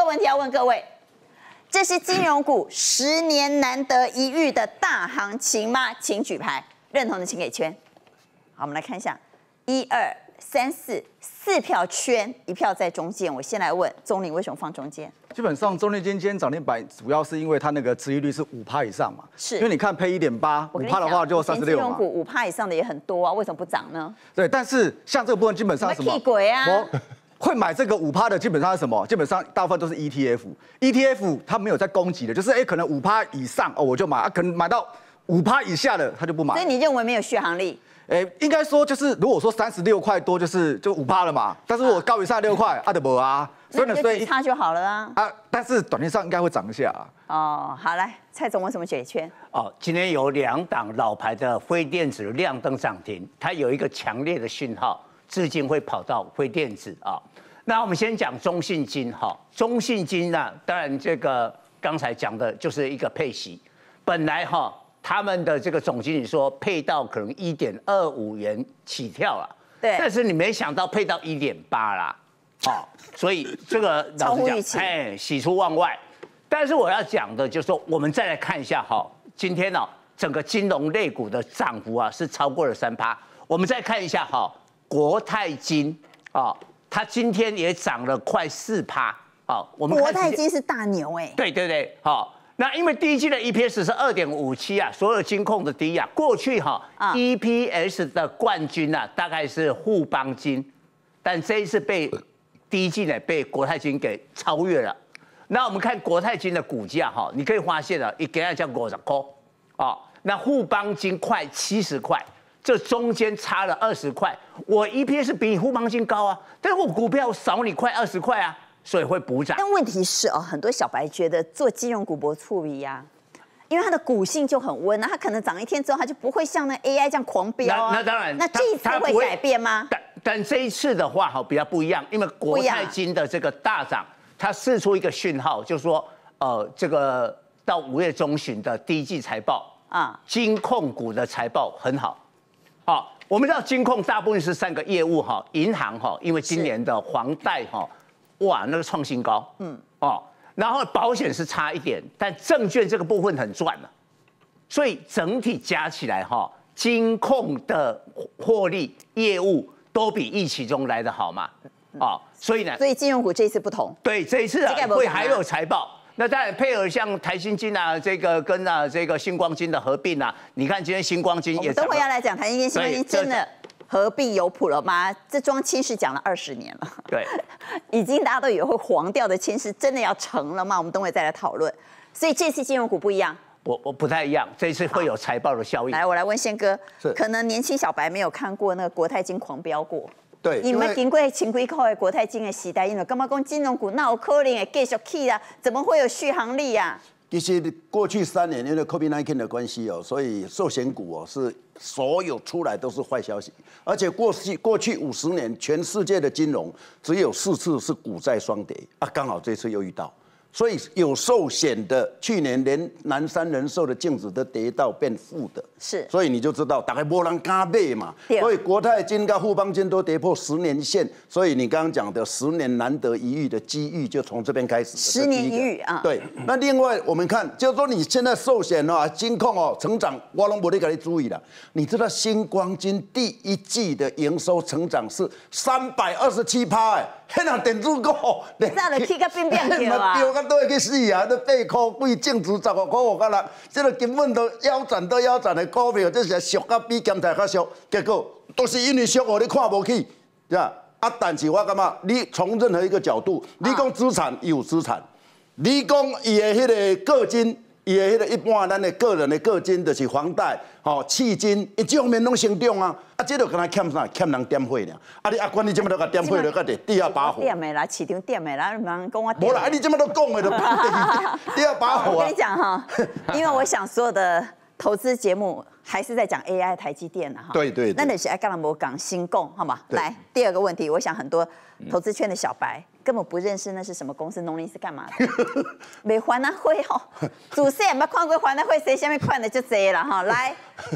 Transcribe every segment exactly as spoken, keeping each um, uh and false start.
问题要问各位：这是金融股十年难得一遇的大行情吗？请举牌，认同的请给圈。好，我们来看一下，一二三四，四票圈，一票在中间。我先来问钟林，为什么放中间？ 基本上中立金今天涨停板，主要是因为它那个殖利率是五趴以上嘛， 是因为你看配一点八，五趴的话就三十六嘛。 金融股五趴以上的也很多啊，为什么不涨呢？ 对，但是像这个部分基本上什么？ 屁鬼啊！ 会买这个五趴的基本上是什么？基本上大部分都是 E T F，E T F 它没有在攻击的，就是哎可能五趴以上哦我就买，啊可能买到五趴以下的他就不买。 所以你认为没有续航力？ 哎，应该说就是如果说三十六块多就是就五趴了嘛，但是我高以上六块啊的不啊， 所以呢所以差就好了啊。 啊，但是短线上应该会涨一下啊。 哦，好来，蔡总为什么解圈？ 哦，今天有两档老牌的非电子亮灯涨停，它有一个强烈的讯号，资金会跑到非电子啊。那我们先讲中信金哈，中信金呢，当然这个刚才讲的就是一个配息，本来哈。他们的这个总经理说配到可能一点二五元起跳了， 对， 但是你没想到配到一点八啦，哦，所以这个老实讲，哎，喜出望外。但是我要讲的就是说，我们再来看一下哈，今天呢、哦，整个金融类股的涨幅啊是超过了三趴。我们再看一下哈，国泰金啊、哦，它今天也涨了快四趴，好，我们国泰金是大牛哎， 对对对，好。那因为第一季的 E P S 是二点五七啊，所有金控的低啊，过去哈、啊、E P S 的冠军啊大概是富邦金，但这一次被第一季呢被国泰金给超越了。那我们看国泰金的股价哈，你可以发现啊，一给它叫五十块啊，那富邦金快七十块，这中间差了二十块。我 E P S 比你富邦金高啊，但是我股票少你快二十块啊。所以会补涨， 但问题是哦，很多小白觉得做金融股博触疑呀，因为它的股性就很温啊，它可能涨一天之后，它就不会像那 A I 这样狂飙啊。 那, 那当然， 那这一次会改变吗？ 但但这一次的话哈比较不一样，因为国泰金的这个大涨，它释出一个讯号，就是说呃这个到五月中旬的第一季财报啊，金控股的财报很好。好，我们知道金控大部分是三个业务哈，银行哈，因为今年的房贷哈。哇，那个创新高，嗯哦，然后保险是差一点，但证券这个部分很赚了，所以整体加起来哈，金控的获利业务都比预期中来得好嘛，哦，所以呢， 所以金融股这一次不同， 对，这一次啊会还有财报，那当然配合像台新金啊，这个跟啊这个星光金的合并啊，你看今天星光金也， 我们等会要来讲台新金、星光金真的。合并有谱了吗？这桩亲事讲了二十年了， 对， 已经大家都以为会黄掉的亲事，真的要成了吗？我们等会再来讨论。所以这次金融股不一样， 我我不太一样，这次会有财报的效应。 来，我来问宪哥，可能年轻小白没有看过那个国泰金狂飙过， 对， 你们经过前几口的国泰金的时代，因为干嘛讲金融股那有可能会继续起啊？怎么会有续航力啊？ 其实过去三年因为 COVID 十九 的关系哦，所以寿险股哦是所有出来都是坏消息，而且过去过去五十年全世界的金融只有四次是股债双跌啊，刚好这次又遇到，所以有寿险的去年连南山人寿的净值都跌到变负的， 是， 所以你就知道大概没人敢买嘛，所以国泰金跟富邦金都跌破十年线，所以你刚刚讲的十年难得一遇的机遇就从这边开始， 十年一遇啊， 对，那另外我们看，就是说你现在寿险啊、金控哦成长，我拢没得给你注意了。你知道星光金第一季的营收成长是三百二十七趴，哎，那人电子股， 咋了去个变变掉啊？ 掉到都会去死啊！都八块几，净值十五块五角六，这个根本都腰斩都腰斩的股票，这是俗到比咸菜较俗。结果都是因为俗哦，你看不起，是吧？啊，但是我感觉你从任何一个角度，你讲资产有资产，你讲伊的迄个个金。伊的迄个一般咱的个人的个金，就是房贷、吼迄金，伊这方面拢成长啊。啊，这就跟他欠啥？欠人点货尔。啊，你阿管你这么都甲点货了，甲伫第二把火。 点的啦，市场点的啦，人讲我。 无啦，啊，你这么都讲的，就第二把火啊。 我跟你讲哈，因为我想所有的投资节目还是在讲 A I 台积电的哈。 对对。 那那是爱干兰博港新共，好吗？来，第二个问题，我想很多投资圈的小白。根本不认识那是什么公司，农林是干嘛的？没还那会哦，主持也没看过还那会，谁下面看的就这了哈。来，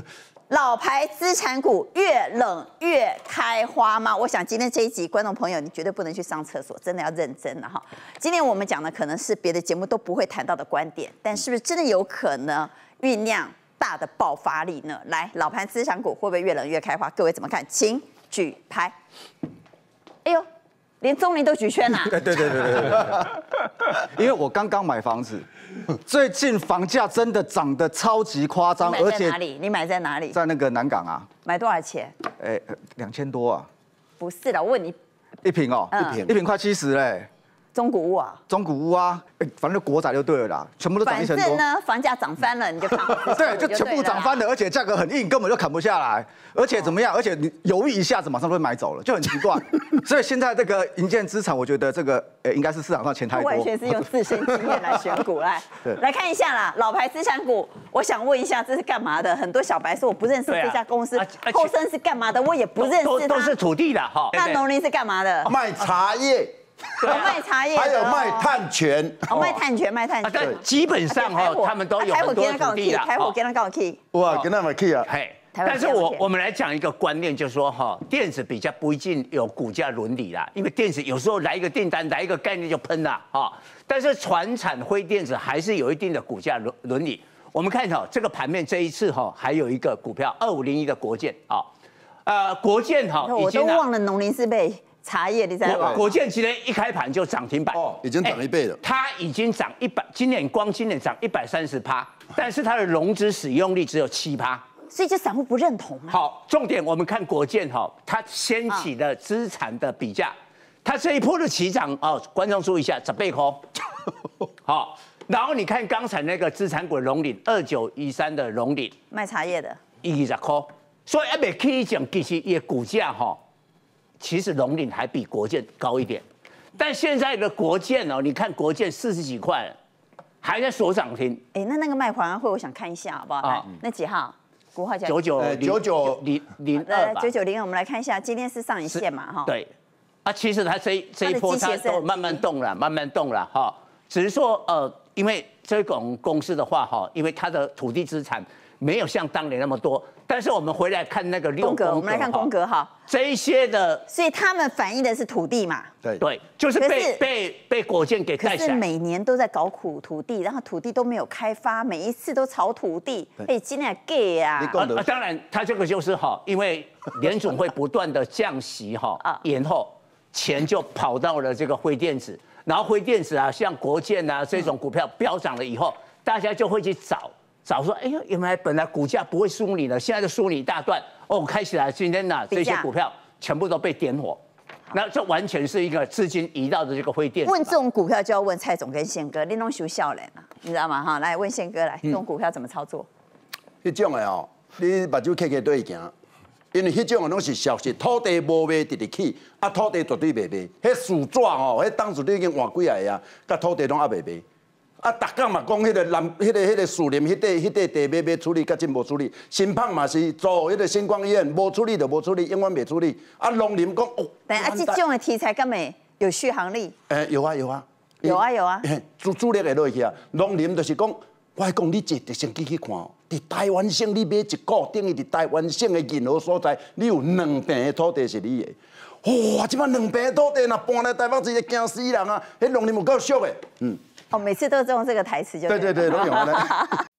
老牌资产股越冷越开花吗？我想今天这一集，观众朋友你绝对不能去上厕所，真的要认真了哈。今天我们讲的可能是别的节目都不会谈到的观点，但是不是真的有可能酝酿大的爆发力呢？来，老牌资产股会不会越冷越开花？各位怎么看？请举牌。哎呦，连钟林都举圈啊！ 对对对对对对，因为我刚刚买房子。最近房价真的涨得超级夸张， 而且哪里？你买在哪里？ 在那个南港啊。 买多少钱？ 哎，两千多啊。 不是的，我问你， 一平哦，一平一平快七十嘞。 中古屋啊？ 中古屋啊，哎，反正国宅就对了啦，全部都涨一成多。 反正呢，房价涨翻了，你就看。 对，就全部涨翻了，而且价格很硬，根本就砍不下来。而且怎么样？而且你犹豫一下子，马上就会买走了，就很奇怪。所以现在这个营建资产，我觉得这个诶，应该是市场上钱太多。 完全是用自身经验来选股来。来看一下啦，老牌资产股，我想问一下，这是干嘛的？很多小白说我不认识这家公司，后生是干嘛的？我也不认识。 都是土地的哈。 那农林是干嘛的？ 卖茶叶。 有卖茶叶， 还有卖碳权， 哦，卖碳权，卖碳权。 基本上哈，他们都有很多土地啦。 台火跟他告 key， 哇，跟他们 key 啊。 嘿，但是我我们来讲一个观念，就是说哈，电子比较不一定有股价伦理啦，因为电子有时候来一个订单，来一个概念就喷了哈。但是传产灰电子还是有一定的股价伦伦理。我们看哈，这个盘面这一次哈，还有一个股票二五零一的国建啊，呃，国建哈， 我都忘了农林是被。茶叶你在国国建今天一开盘就涨停板， 哦，已经涨一倍了。 它已经涨一百，今年光今年涨一百三十趴，但是它的融资使用率只有七趴， 所以就散户不认同嘛。 好，重点我们看国建哈，它掀起了资产的比价，它这一波的起涨哦，观众注意一下，十倍空，好，然后你看刚才那个资产股荣鼎二九一三的荣鼎， 卖茶叶的， 二十块，所以还没起涨，其实也股价哈。其实荣鼎还比国建高一点，但现在的国建哦，你看国建四十几块，还在锁涨停。 哎，那那个卖华安会，我想看一下好不好？啊，那几号？国号叫九九九九零零二吧。 九九零二，我们来看一下，今天是上影线嘛？哈。 对。啊，其实它这这一波它都慢慢动了，慢慢动了哈。只是说呃，因为这种公司的话哈，因为它的土地资产没有像当年那么多。但是我们回来看那个六宫格， 我们来看宫格哈， 这一些的， 所以他们反映的是土地嘛？ 对对，就是被被被国建给盖起来。 可是每年都在搞苦土地，然后土地都没有开发，每一次都炒土地，被今年给啊。 啊，当然，它这个就是哈，因为联总会不断的降息哈，延后，钱就跑到了这个灰电子，然后灰电子啊，像国建啊这种股票飙涨了以后，大家就会去找。早说，哎呀，原来本来股价不会输你了，现在就输你一大段哦。开起来，今天呢、啊，这些股票全部都被点火，那这完全是一个资金移到的这个灰电。 问这种股票就要问蔡总跟宪哥，你拢修笑脸啊，你知道吗？哈，来问宪哥来，这种股票怎么操作？ 迄、嗯、种的哦，你目睭开开对行，因为迄种的拢是消息，土地无卖直直起，啊土地绝对袂卖，迄树纸哦，迄当时你已经换几下啊，甲土地拢还袂卖。啊，逐工嘛讲迄个南、迄、那个、迄、那个树林、迄块、迄块地要要处理，甲真无处理。新胖嘛是做迄个星光医院，无处理就无处理，永远袂处理。啊，农林讲哦， 但啊，这种的题材根本有续航力。 诶、欸，有啊有啊， 有啊有啊。 主主力会落去啊，农林就是讲，我讲你坐直升机去看哦，伫台湾省你买一股，等于伫台湾省的任何所在，你有两平的土地是你的。哇，即摆两平的土地若搬来台北，直接惊死人啊！迄农林有够俗的，嗯。 哦，每次都用这个台词就对对对，都有啊。